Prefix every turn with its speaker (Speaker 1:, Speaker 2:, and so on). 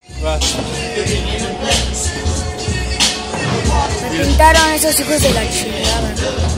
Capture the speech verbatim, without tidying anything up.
Speaker 1: Va.
Speaker 2: Me pintaron esos hijos de la chingada.